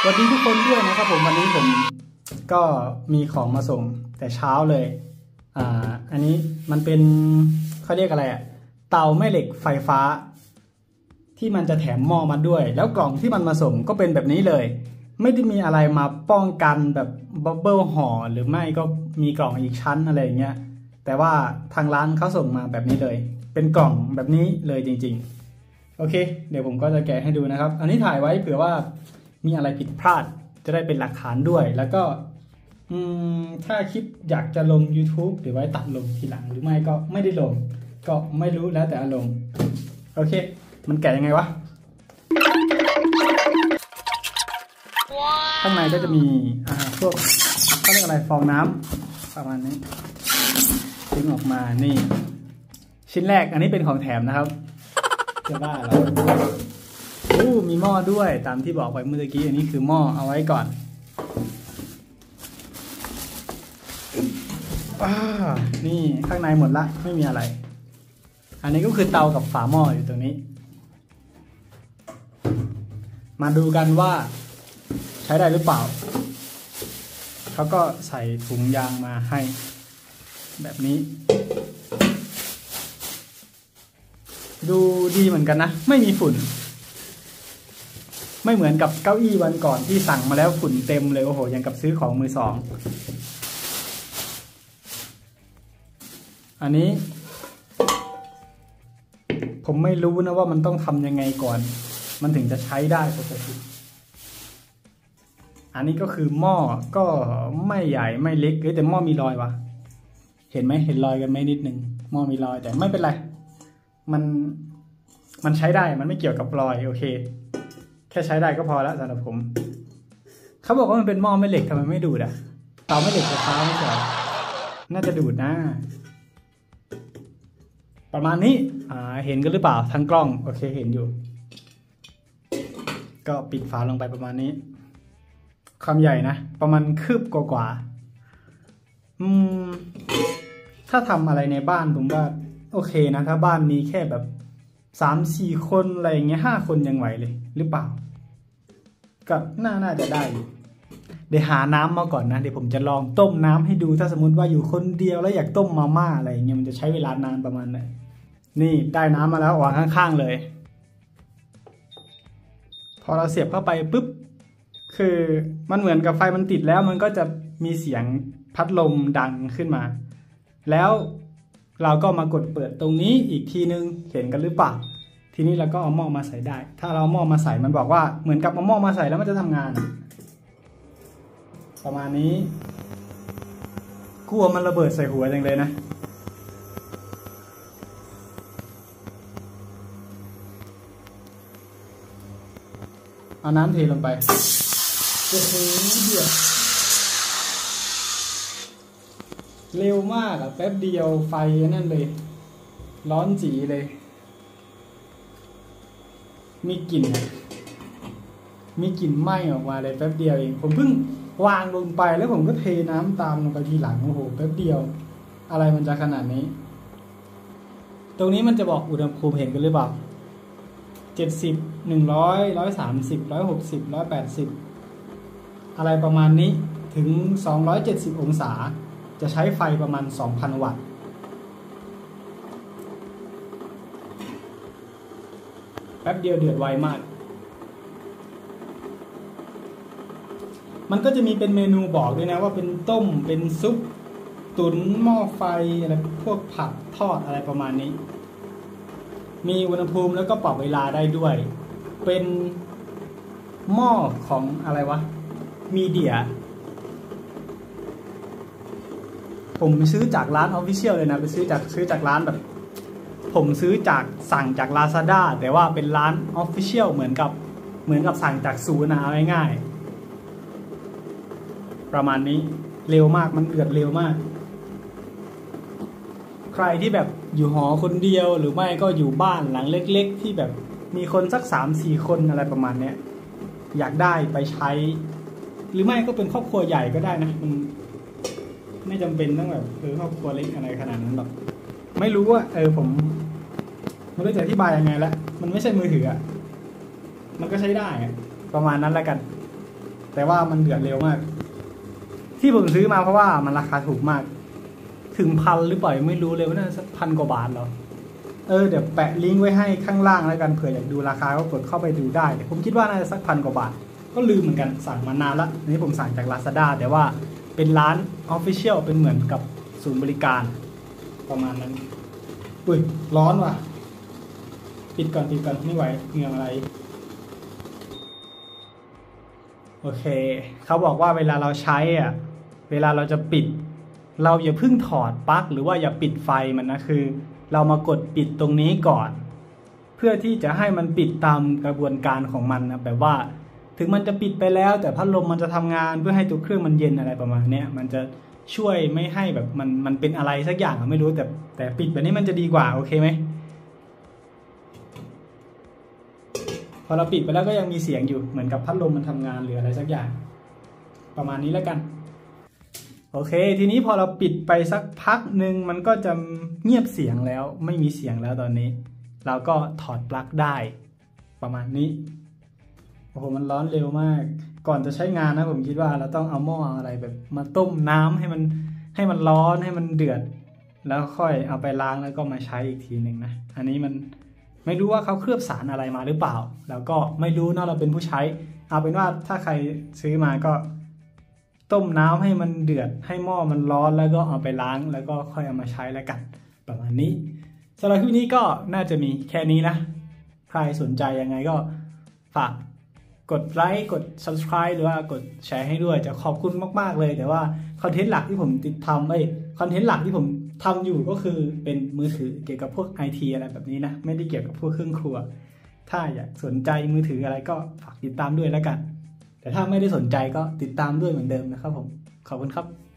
สวัสดีทุกคนด้วยนะครับผมวันนี้ผมก็มีของมาส่งแต่เช้าเลยอันนี้มันเป็นเขาเรียกอะไรเตาแม่เหล็กไฟฟ้าที่มันจะแถมหม้อมาด้วยแล้วกล่องที่มันมาส่งก็เป็นแบบนี้เลยไม่ได้มีอะไรมาป้องกันแบบบับเบิ้ลห่อหรือไม่ก็มีกล่องอีกชั้นอะไรอย่างเงี้ยแต่ว่าทางร้านเขาส่งมาแบบนี้เลยเป็นกล่องแบบนี้เลยจริงๆโอเคเดี๋ยวผมก็จะแกะให้ดูนะครับอันนี้ถ่ายไว้เผื่อว่ามีอะไรผิดพลาดจะได้เป็นหลักฐานด้วยแล้วก็ถ้าคลิปอยากจะลง YouTube หรือไว้ตัดลงทีหลังหรือไม่ก็ไม่ได้ลงก็ไม่รู้แล้วแต่อารมณ์โอเคมันแกะยังไงวะข้างในก็จะมีพวกเขาเรียกอะไรฟองน้ำประมาณนี้ดึงออกมานี่ชิ้นแรกอันนี้เป็นของแถมนะครับจะบ้าเหรอมีหม้อด้วยตามที่บอกไปเมื่อกี้อันนี้คือหม้อเอาไว้ก่อนนี่ข้างในหมดละไม่มีอะไรอันนี้ก็คือเตากับฝาหม้ออยู่ตรงนี้มาดูกันว่าใช้ได้หรือเปล่าเขาก็ใส่ถุงยางมาให้แบบนี้ดูดีเหมือนกันนะไม่มีฝุ่นไม่เหมือนกับเก้าอี้วันก่อนที่สั่งมาแล้วฝุ่นเต็มเลยโอ้โหยังกับซื้อของมือสองอันนี้ผมไม่รู้นะว่ามันต้องทำยังไงก่อนมันถึงจะใช้ได้ปกติอันนี้ก็คือหม้อก็ไม่ใหญ่ไม่เล็กแต่หม้อมีรอยวะเห็นไหมเห็นรอยกันไหมนิดนึงหม้อมีรอยแต่ไม่เป็นไรมันใช้ได้มันไม่เกี่ยวกับรอยโอเคแค่ใช้ได้ก็พอแล้วสำหรับผมเขาบอกว่ามันเป็นหม้อแม่เหล็กทำไมไม่ดูดเตาแม่เหล็กไฟฟ้าไม่ใช่น่าจะดูดนะประมาณนี้เห็นกันหรือเปล่าทั้งกล้องโอเคเห็นอยู่ก็ปิดฝาลงไปประมาณนี้ความใหญ่นะประมาณคืบกว่าถ้าทำอะไรในบ้านผมว่าโอเคนะถ้าบ้านมีแค่แบบ3-4 คนอะไรอย่างเงี้ย5 คนยังไหวเลยหรือเปล่าก็น่าจะได้อยู่เดี๋ยวหาน้ำมาก่อนนะเดี๋ยวผมจะลองต้มน้ำให้ดูถ้าสมมติว่าอยู่คนเดียวแล้วอยากต้มมาม่าอะไรอย่างเงี้ยมันจะใช้เวลานานประมาณไหนนี่ได้น้ำมาแล้ววางข้างๆเลยพอเราเสียบเข้าไปปุ๊บคือมันเหมือนกับไฟมันติดแล้วมันก็จะมีเสียงพัดลมดังขึ้นมาแล้วเราก็มากดเปิดตรงนี้อีกทีนึงเห็นกันหรือเปล่าทีนี้เราก็เอาหม้อมาใส่ได้ถ้าเราหม้อมาใส่มันบอกว่าเหมือนกับเอาหม้อมาใส่แล้วมันจะทำงานประมาณนี้กลัวมันระเบิดใส่หัวจังเลยนะเอาน้ำเทลงไปโอ้โหเดือดเร็วมากแป๊บเดียวไฟนั่นเลยร้อนจีเลยมีกลิ่นไหม้ออกมาเลยแป๊บเดียวเองผมเพิ่งวางลงไปแล้วผมก็เทน้ำตามลงไปทีหลังโอ้โหแป๊บเดียวอะไรมันจะขนาดนี้ตรงนี้มันจะบอกอุณหภูมิเห็นกันหรือเปล่า70 100 130 160 180อะไรประมาณนี้ถึง270 องศาจะใช้ไฟประมาณ 2,000 วัตต์แป๊บเดียวเดือดไวมากมันก็จะมีเป็นเมนูบอกด้วยนะว่าเป็นต้มเป็นซุปตุ๋นหม้อไฟอะไรพวกผัดทอดอะไรประมาณนี้มีอุณหภูมิแล้วก็ปรับเวลาได้ด้วยเป็นหม้อของอะไรวะมีเดียผมซื้อจากร้าน Official เลยนะไปซื้อจากร้านแบบผมซื้อจากสั่งจาก Lazada แต่ว่าเป็นร้าน Official เหมือนกับสั่งจากศูนย์เอาง่ายๆประมาณนี้เร็วมากมันเดือดเร็วมากใครที่แบบอยู่หอคนเดียวหรือไม่ก็อยู่บ้านหลังเล็กๆที่แบบมีคนสัก 3-4 คนอะไรประมาณเนี้ยอยากได้ไปใช้หรือไม่ก็เป็นครอบครัวใหญ่ก็ได้นะมันไม่จำเป็นต้องแบบครอบครัวเล็กอะไรขนาดนั้นหรอกไม่รู้ว่าผมไม่รู้จะอธิบายยังไงแล้วมันไม่ใช่มือถือมันก็ใช้ได้ประมาณนั้นแล้วกันแต่ว่ามันเดือดเร็วมากที่ผมซื้อมาเพราะว่ามันราคาถูกมากถึงพันหรือเปล่าไม่รู้เลยว่าน่าสัก1,000 กว่าบาทหรอเดี๋ยวแปะลิงก์ไว้ให้ข้างล่างแล้วกันเผื่ออยากดูราคาก็กดเข้าไปดูได้แต่ผมคิดว่าน่าจะสัก1,000 กว่าบาทก็ลืมเหมือนกันสั่งมานานละนี้ผมสั่งจาก Lazada แต่ว่าเป็นร้าน Official เป็นเหมือนกับศูนย์บริการประมาณนั้นอุ้ยร้อนว่ะปิดก่อนไม่ไหวเหงื่ออะไรโอเคเขาบอกว่าเวลาเราใช้เวลาเราจะปิดเราอย่าเพิ่งถอดปลั๊กหรือว่าอย่าปิดไฟมันนะคือเรามากดปิดตรงนี้ก่อนเพื่อที่จะให้มันปิดตามกระบวนการของมันนะแบบว่าถึงมันจะปิดไปแล้วแต่พัดลมมันจะทำงานเพื่อให้ตัวเครื่องมันเย็นอะไรประมาณนี้มันจะช่วยไม่ให้แบบมันเป็นอะไรสักอย่างไม่รู้แต่ปิดแบบนี้มันจะดีกว่าโอเคไหมพอเราปิดไปแล้วก็ยังมีเสียงอยู่เหมือนกับพัดลมมันทำงานหรืออะไรสักอย่างประมาณนี้แล้วกันโอเคทีนี้พอเราปิดไปสักพักหนึ่งมันก็จะเงียบเสียงแล้วไม่มีเสียงแล้วตอนนี้เราก็ถอดปลั๊กได้ประมาณนี้โอ้โหมันร้อนเร็วมากก่อนจะใช้งานนะผมคิดว่าเราต้องเอาหม้ออะไรแบบมาต้มน้ำให้มันร้อนให้มันเดือดแล้วค่อยเอาไปล้างแล้วก็มาใช้อีกทีหนึ่งนะอันนี้มันไม่รู้ว่าเขาเคลือบสารอะไรมาหรือเปล่าแล้วก็ไม่รู้นะเราเป็นผู้ใช้เอาเป็นว่าถ้าใครซื้อมาก็ต้มน้ำให้มันเดือดให้หม้อมันร้อนแล้วก็เอาไปล้างแล้วก็ค่อยเอามาใช้แล้วกันประมาณนี้สำหรับคลิปนี้ก็น่าจะมีแค่นี้นะใครสนใจยังไงก็ฝากกดไลค์กด subscribe หรือว่ากดแชร์ให้ด้วยจะขอบคุณมากๆเลยแต่ว่าคอนเทนต์หลักที่ผมคอนเทนต์หลักที่ผมทำอยู่ก็คือเป็นมือถือเกี่ยวกับพวก IT อะไรแบบนี้นะไม่ได้เกี่ยวกับพวกเครื่องครัวถ้าอยากสนใจมือถืออะไรก็ฝากติดตามด้วยแล้วกันแต่ถ้าไม่ได้สนใจก็ติดตามด้วยเหมือนเดิมนะครับผมขอบคุณครับ